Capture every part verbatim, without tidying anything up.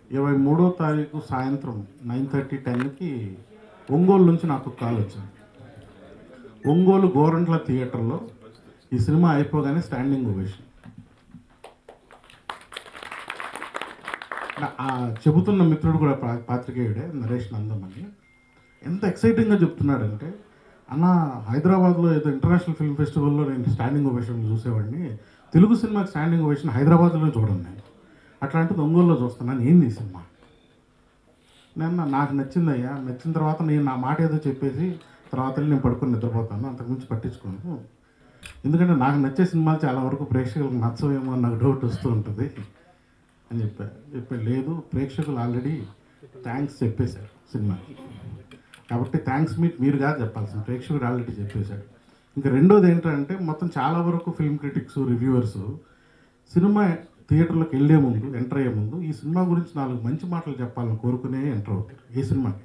ఇరవై మూడో తారీఖు సాయంత్రం నైన్ థర్టీ టెన్కి ఒంగోలు నుంచి నాకు కాల్ వచ్చింది. ఒంగోలు గోరంట్ల థియేటర్లో ఈ సినిమా అయిపోగానే స్టాండింగ్ ఓవేషన్. చెబుతున్న మిత్రుడు కూడా పాత్రికేయుడే, నరేష్ నందం అని. ఎంత ఎక్సైటింగ్గా చెప్తున్నాడంటే, అన్న హైదరాబాద్లో ఏదో ఇంటర్నేషనల్ ఫిల్మ్ ఫెస్టివల్లో నేను స్టాండింగ్ ఓవేషన్ చూసేవాడిని, తెలుగు సినిమాకి స్టాండింగ్ ఓవేషన్ హైదరాబాద్లో చూడండి నేను, అట్లాంటిది ఒంగోలులో చూస్తున్నాను, ఏంది ఈ సినిమా? నేను నాకు నచ్చిందయ్యా, నచ్చిన తర్వాత నేను నా మాట ఏదో చెప్పేసి తర్వాత వెళ్ళి నేను పడుకొని నిద్రపోతాను, అంతకుమించి పట్టించుకోను. ఎందుకంటే నాకు నచ్చే సినిమాలు చాలా వరకు ప్రేక్షకులకు నచ్చవేమో అని నాకు డౌట్ వస్తూ ఉంటుంది అని చెప్పారు. చెప్పారు లేదు, ప్రేక్షకులు ఆల్రెడీ థ్యాంక్స్ చెప్పేశారు సినిమాకి, కాబట్టి థ్యాంక్స్ మీట్ మీరు కాదు చెప్పాల్సింది, ప్రేక్షకుడు ఆల్రెడీ చెప్పేశాడు. ఇంకా రెండోది ఏంటంటే, మొత్తం చాలా వరకు ఫిల్మ్ క్రిటిక్స్, రివ్యూవర్స్ సినిమా థియేటర్లోకి వెళ్ళే ముందు, ఎంటర్ అయ్యే ముందు ఈ సినిమా గురించి నాలుగు మంచి మాటలు చెప్పాలని కోరుకునే ఎంటర్ అవుతారు ఏ సినిమాకి.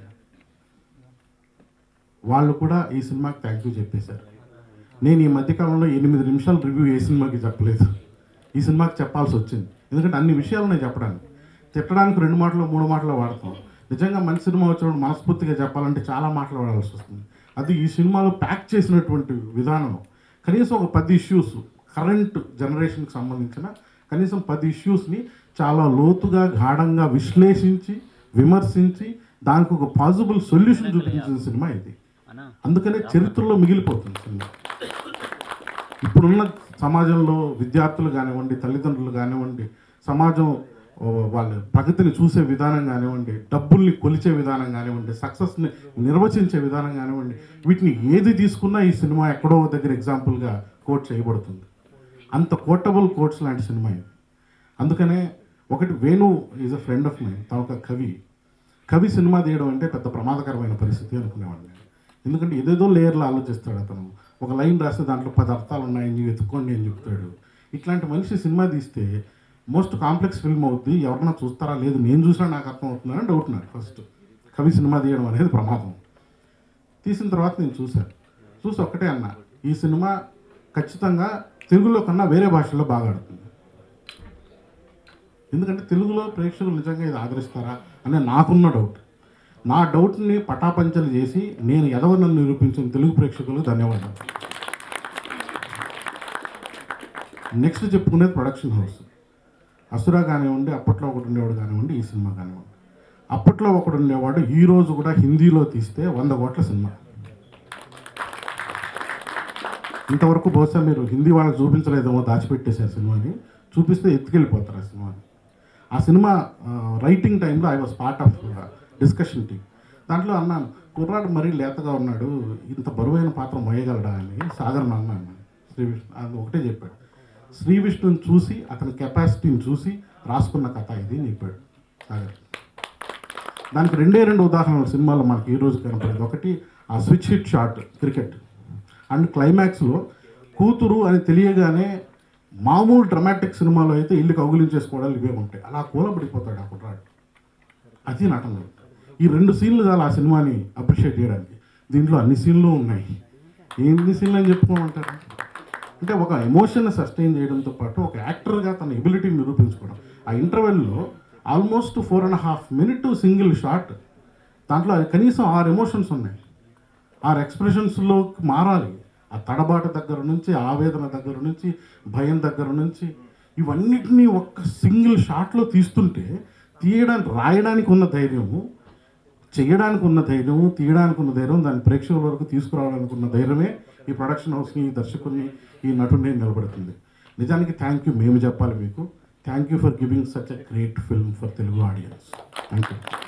వాళ్ళు కూడా ఈ సినిమాకి థ్యాంక్ యూ చెప్పేశారు. నేను ఈ మధ్యకాలంలో ఎనిమిది నిమిషాలు రివ్యూ ఏ సినిమాకి చెప్పలేదు, ఈ సినిమాకి చెప్పాల్సి వచ్చింది. ఎందుకంటే అన్ని విషయాలు నేను చెప్పడానికి, తిట్టడానికి రెండు మాటలు మూడు మాటలు వాడతాం. నిజంగా మంచి సినిమా వచ్చినప్పుడు మనస్ఫూర్తిగా చెప్పాలంటే చాలా మాటలు వాడాల్సి వస్తుంది. అది ఈ సినిమాలో ప్యాక్ చేసినటువంటి విధానం. కనీసం ఒక పది ఇష్యూస్, కరెంట్ జనరేషన్కి సంబంధించిన కనీసం పది ఇష్యూస్ని చాలా లోతుగా, గాఢంగా విశ్లేషించి, విమర్శించి దానికి ఒక పాజిబుల్ సొల్యూషన్ చూపించిన సినిమా ఇది. అందుకనే చరిత్రలో మిగిలిపోతుంది సినిమా. ఇప్పుడున్న సమాజంలో విద్యార్థులు కానివ్వండి, తల్లిదండ్రులు కానివ్వండి, సమాజం వాళ్ళ ప్రగతిని చూసే విధానం కానివ్వండి, డబ్బుల్ని కొలిచే విధానం కానివ్వండి, సక్సెస్ని నిర్వచించే విధానం కానివ్వండి, వీటిని ఏది తీసుకున్నా ఈ సినిమా ఎక్కడో దగ్గర ఎగ్జాంపుల్గా కోట్ చేయబడుతుంది. అంత కోటబుల్ కోట్స్ లాంటి సినిమా ఇది. అందుకనే ఒకటి, Venu is a friend of mine, తన ఒక కవి కవి సినిమా తీయడం అంటే పెద్ద ప్రమాదకరమైన పరిస్థితి అనుకునేవాడిని. ఎందుకంటే ఏదేదో లేయర్లో ఆలోచిస్తాడు అతను. ఒక లైన్ రాస్తే దాంట్లో పది అర్థాలు ఉన్నాయి, నీవు ఎత్తుకోండి అని చెప్తాడు. ఇట్లాంటి మనిషి సినిమా తీస్తే మోస్ట్ కాంప్లెక్స్ ఫిల్మ్ అవుద్ది, ఎవరన్నా చూస్తారా లేదు, నేను చూసినా నాకు అర్థం అవుతుందని డౌట్ నాకు ఫస్ట్. కవి సినిమా తీయడం అనేది ప్రమాదం. తీసిన తర్వాత నేను చూశాను, చూసి ఒక్కటే అన్నా, ఈ సినిమా ఖచ్చితంగా తెలుగులో కన్నా వేరే భాషల్లో బాగా ఆడుతుంది. ఎందుకంటే తెలుగులో ప్రేక్షకులు నిజంగా ఇది ఆదరిస్తారా అనే నాకున్న డౌట్. నా డౌట్ని పటాపంచలు చేసి నేను ఎదవనని నిరూపించిన తెలుగు ప్రేక్షకులకు ధన్యవాదాలు. నెక్స్ట్ చెప్పుకునేది ప్రొడక్షన్ హౌస్. అసురా కానివ్వండి, అప్పట్లో ఒకటి ఉండేవాడు కానివ్వండి, ఈ సినిమా కానివ్వండి. అప్పట్లో ఒకడు ఉండేవాడు, ఈరోజు కూడా హిందీలో తీస్తే వంద కోట్ల సినిమా. ఇంతవరకు బహుశా మీరు హిందీ వాళ్ళకి చూపించలేదేమో, దాచిపెట్టేశారు సినిమాని, చూపిస్తే ఎత్తుకెళ్ళిపోతారు ఆ సినిమాని. ఆ సినిమా రైటింగ్ టైంలో I was part of discussion team. దాంట్లో అన్నాను, కుర్రాడు మరీ లేతగా ఉన్నాడు, ఇంత బరువైన పాత్ర మోయగలడా అని సాగర్ అన్నాను. శ్రీ విష్ణు అది ఒకటే చెప్పాడు, శ్రీ విష్ణుని చూసి అతని కెపాసిటీని చూసి రాసుకున్న కథ ఇది అని చెప్పాడు సాగర్. దానికి రెండే రెండు ఉదాహరణలు సినిమాలో మనకి ఈరోజు కనపడేది. ఒకటి ఆ switch hit shot cricket, and క్లైమాక్స్లో కూతురు అని తెలియగానే మామూలు డ్రమాటిక్ సినిమాలో అయితే ఇల్లు కౌగులించేసుకోవడాలు ఇవే ఉంటాయి, అలా కూలబడిపోతాడు ఆ కుట్రాడు. అది నటన. ఈ రెండు సీన్లు చాలు ఆ సినిమాని అప్రిషియేట్ చేయడానికి. దీంట్లో అన్ని సీన్లు ఉన్నాయి, ఎన్ని సీన్లు అని చెప్పుకోమంటారు. అంటే ఒక ఎమోషన్ సస్టైన్ చేయడంతో పాటు ఒక యాక్టర్గా తన ఎబిలిటీని నిరూపించుకోవడం. ఆ ఇంటర్వెల్లో almost four and half minute single shot, దాంట్లో కనీసం ఆరు ఎమోషన్స్ ఉన్నాయి. ఆరు ఎక్స్ప్రెషన్స్లో మారాలి. ఆ తడబాటు దగ్గర నుంచి, ఆవేదన దగ్గర నుంచి, భయం దగ్గర నుంచి, ఇవన్నిటినీ ఒక్క సింగిల్ షాట్లో తీస్తుంటే తీయడానికి, రాయడానికి ఉన్న ధైర్యము, చేయడానికి ఉన్న ధైర్యము, తీయడానికి ఉన్న ధైర్యం, దాని ప్రేక్షకుల వరకు తీసుకురావడానికి ఉన్న ధైర్యమే ఈ ప్రొడక్షన్ హౌస్ని, ఈ దర్శకుడిని, ఈ నటుడిని నిలబడుతుంది. నిజానికి థ్యాంక్ యూ మేము చెప్పాలి మీకు. Thank you for giving such a great film for Telugu audience. Thank you.